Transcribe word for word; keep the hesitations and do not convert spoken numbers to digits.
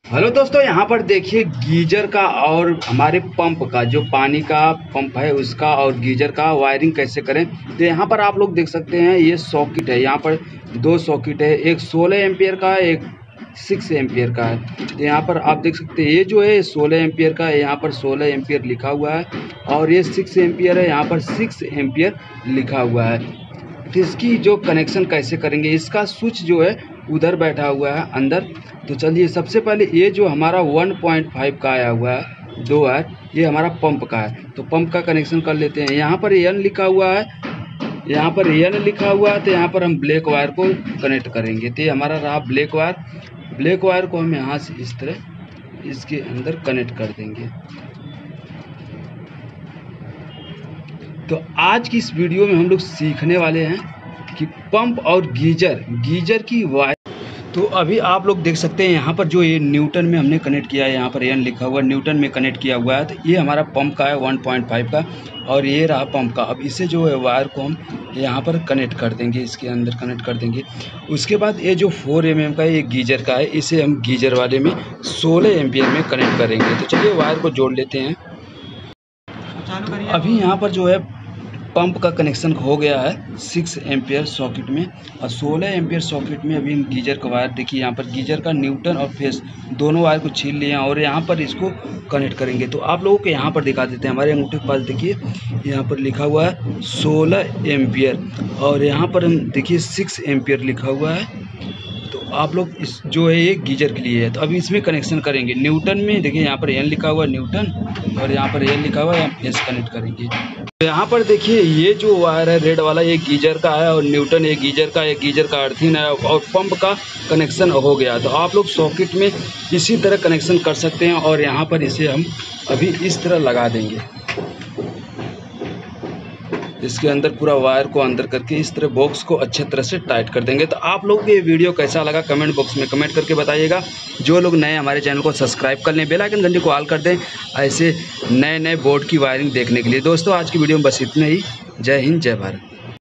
Hello दोस्तों, यहाँ पर देखिए गीजर का और हमारे पंप का जो पानी का पंप है उसका और गीजर का वायरिंग कैसे करें। तो यहाँ पर आप लोग देख सकते हैं ये सॉकेट है। यहाँ पर दो सॉकेट है, एक सोलह एम्पियर का है, एक सिक्स एम्पियर का है। तो यहाँ पर आप देख सकते हैं ये जो है सोलह एम्पियर का है, यहाँ पर सोलह एम्पियर लिखा हुआ है और ये सिक्स एम्पियर है, यहाँ पर सिक्स एम्पियर लिखा हुआ है। तो इसकी जो कनेक्शन कैसे करेंगे, इसका स्विच जो है उधर बैठा हुआ है अंदर। तो चलिए सबसे पहले ये जो हमारा वन पॉइंट फाइव का आया हुआ है दो है, ये हमारा पंप का है। तो पंप का कनेक्शन कर लेते हैं। यहाँ पर एन लिखा हुआ है, यहाँ पर एन लिखा हुआ है, तो यहाँ पर हम ब्लैक वायर को कनेक्ट करेंगे। तो ये हमारा रहा ब्लैक वायर। ब्लैक वायर को हम यहाँ से इस तरह इसके अंदर कनेक्ट कर देंगे। तो आज की इस वीडियो में हम लोग सीखने वाले हैं कि पंप और गीजर गीजर की वायर। तो अभी आप लोग देख सकते हैं यहाँ पर जो ये न्यूटन में हमने कनेक्ट किया है, यहाँ पर एन लिखा हुआ न्यूटन में कनेक्ट किया हुआ है। तो ये हमारा पंप का है वन पॉइंट फाइव का और ये रहा पंप का। अब इसे जो है वायर को हम यहाँ पर कनेक्ट कर देंगे, इसके अंदर कनेक्ट कर देंगे। उसके बाद ये जो फोर एम एम का ये गीजर का है, इसे हम गीजर वाले में सोलह एम्पियर में कनेक्ट करेंगे। तो चलिए वायर को जोड़ लेते हैं। अभी यहाँ पर जो है पंप का कनेक्शन हो गया है सिक्स एम्पियर सॉकेट में और सोलह एम्पियर सॉकेट में अभी हम गीजर का वायर, देखिए यहाँ पर गीजर का न्यूटन और फेस दोनों वायर को छील लिए हैं और यहाँ पर इसको कनेक्ट करेंगे। तो आप लोगों को यहाँ पर दिखा देते हैं, हमारे अंगूठे के पास देखिए यहाँ पर लिखा हुआ है सोलह एम्पियर और यहाँ पर हम देखिए सिक्स एम्पियर लिखा हुआ है। तो आप लोग इस जो है ये गीजर के लिए है। तो अभी इसमें कनेक्शन करेंगे न्यूटन में, देखिए यहाँ पर एन लिखा हुआ है न्यूटन और यहाँ पर एन लिखा हुआ है, हम फेस कनेक्ट करेंगे। तो यहाँ पर देखिए ये जो वायर है रेड वाला, ये गीजर का है और न्यूटन ये गीजर का, ये गीजर का अर्थिंग है और पंप का कनेक्शन हो गया। तो आप लोग सॉकेट में इसी तरह कनेक्शन कर सकते हैं और यहाँ पर इसे हम अभी इस तरह लगा देंगे। इसके अंदर पूरा वायर को अंदर करके इस तरह बॉक्स को अच्छे तरह से टाइट कर देंगे। तो आप लोगों को ये वीडियो कैसा लगा कमेंट बॉक्स में कमेंट करके बताइएगा। जो लोग नए हमारे चैनल को सब्सक्राइब कर लें, बेल आइकन घंटी को ऑल कर दें ऐसे नए नए बोर्ड की वायरिंग देखने के लिए। दोस्तों आज की वीडियो में बस इतना ही। जय हिंद, जय भारत।